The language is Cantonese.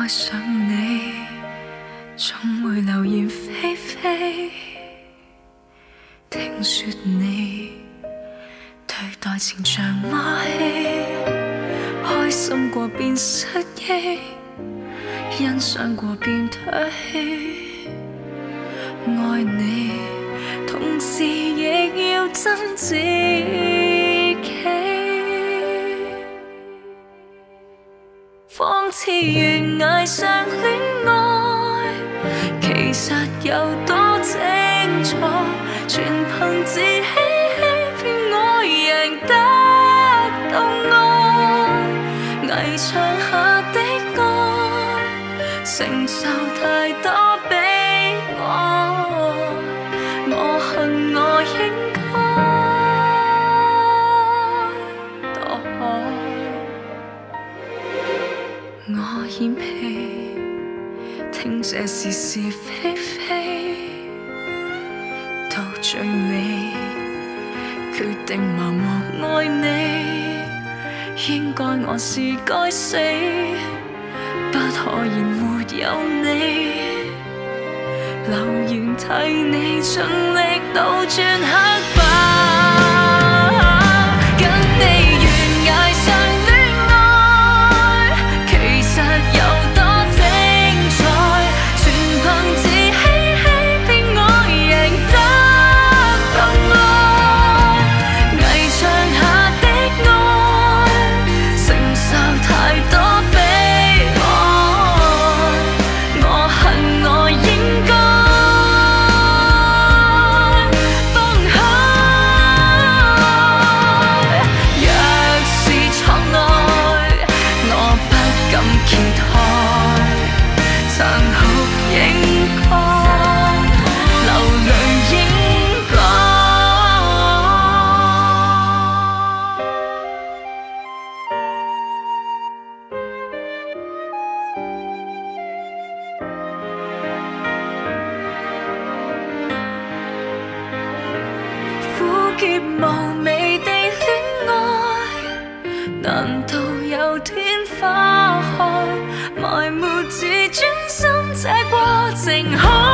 愛上你，總會流言蜚蜚。聽說你對待情像馬戲，開心過便失憶，欣賞過便唾棄。愛你，同時亦要憎自己。仿似懸崖上戀愛，其實有多精彩，全憑自欺欺騙我贏得到愛。危牆下的愛，承受太多悲哀，我恨我應該躲開。我演戲，聽這是是非非，到最尾決定麻木愛你。應該我是該死，不可以沒有你。留言替你盡力倒轉黑白，跟你懸崖上戀愛，其實有多精彩，全憑自欺欺騙我贏得到愛。危牆下的愛，承受太多悲哀，我恨我應該劫無味地戀愛，難道有天花開，埋沒自尊心這過程？